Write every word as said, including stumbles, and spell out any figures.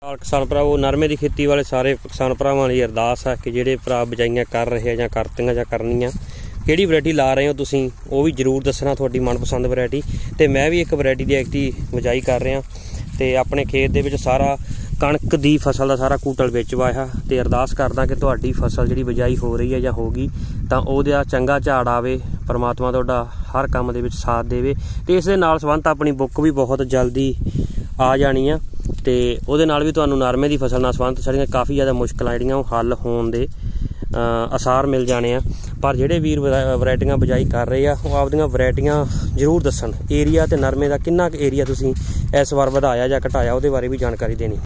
किसान भरावो नरमे की खेती वाले सारे किसान भरावां दी अरदास है कि जिहड़े भरा बिजाइयां कर रहे हैं जां करतियां जां करनियां किहड़ी वैरायटी ला रहे हो तुसीं वो भी जरूर दसना तुहाडी मनपसंद वैरायटी। तो मैं भी एक वैरायटी दी एक्टी बिजाई कर रहा तो अपने खेत दे विच सारा कणक दी फसल का सारा कूटल विच वाया तो अरदास करदा कि तुहाडी फसल जिहड़ी बिजाई हो रही है जां होगी तां ओहदा चंगा झाड़ आवे, परमात्मा तुहाडा हर काम दे विच साथ देवे। तो इस दे नाल संबंध अपनी बुक भी बहुत जल्दी आ जानी आ तो वो नाल भी तुहानूं नरमे की फसल नाल संबंध सारियां काफ़ी ज़्यादा मुश्किलां जिहड़ियां हल होण दे आसार मिल जाने आ। पर जिहड़े वीर वैरायटियां बिजाई कर रहे आ वो आपदियां वैरायटियां जरूर दस्सन। एरिया ते नरमे का किन्ना क एरिया तुसीं इस बार वधाया जां घटाया उहदे बारे भी जानकारी देनी।